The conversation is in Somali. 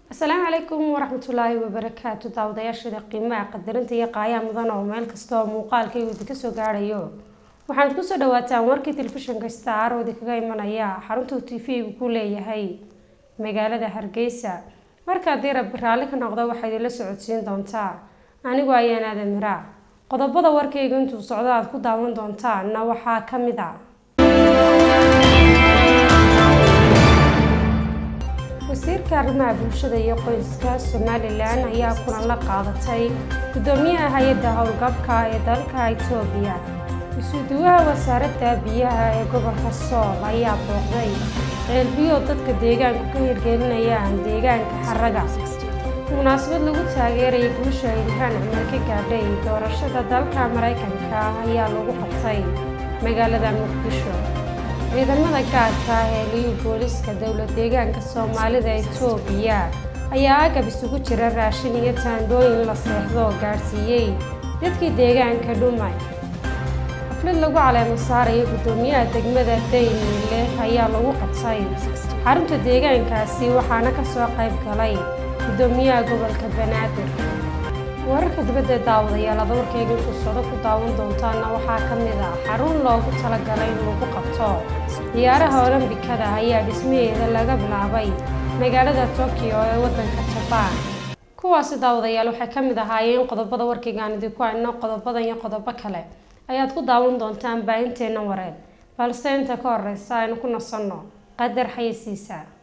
السلام عليكم ورحمة الله وبركاته. daawadayaasha qiimaha qadarinta iyo qaaya mudan oo meel kasta oo muuqaalkaygu idinka soo gaarayo waxaad ku soo dhawaataan warkii telefishinka Star oo idinkaga imanaya xarunta TV ku leeyahay magaalada Hargeysa. marka haddii Rabbi raali ka noqdo waxaad ila socodsiin doontaa anigu ayaan aadan mira. qodobada warkayga intuu socdo aad ku daawan doontaan waxaa ka mid ah wasiirka arrimaha bulshada iyo qoyska Somaliland ayaa kulan la qaadatay gudoomiyaha hay'adda howlgabka ee dalka Itoobiya. isuduwaha wasaaradda biyaha ee gobolka Sool ayaa booqday ceelbiyo dadka deegaanka ka hirgelinayaan deegaanka Xaraga. munaasabad lagu taageerayo guusha Ilhaan Cumar ka gaadhay doorashada dalka Mareykanka ayaa lagu qabtay magaalada Muqdisho. ciidamada gaarka ee liyu booliska dawladda deegaanka Soomaalida Itoobiya ayaa agab isugu jira raashin iyo taandooyin la seexdo gaarsiiyay dadkii deegaanka dhumay. xaflad lagu caleemo saaray gudoomiyaha degmada Daynile ayaa lagu qabtay xarunta deegaankaasi waxaana ka soo qayb galay gudoomiyaha gobolka Banaadir. wararka dibadda daawadayaal warkayga ku soo ku daawan doontaan waxaa ka mid ah xarun loogu talagalay in lagu qabto ciyaaraha Olombikada ayaa dhismaheeda laga bilaabay magaalada Tokyo ee waddanka Japan. kuwaas daawadayaal waxay ka mid ahaayeen qodobada warkayga aan idinku hayno. qodobadan iyo qodobo kale ayaad ku daawan doontaan baahinteena wareed balse inta ka horeysa aynu ku nasanno qadar xayeysiisa.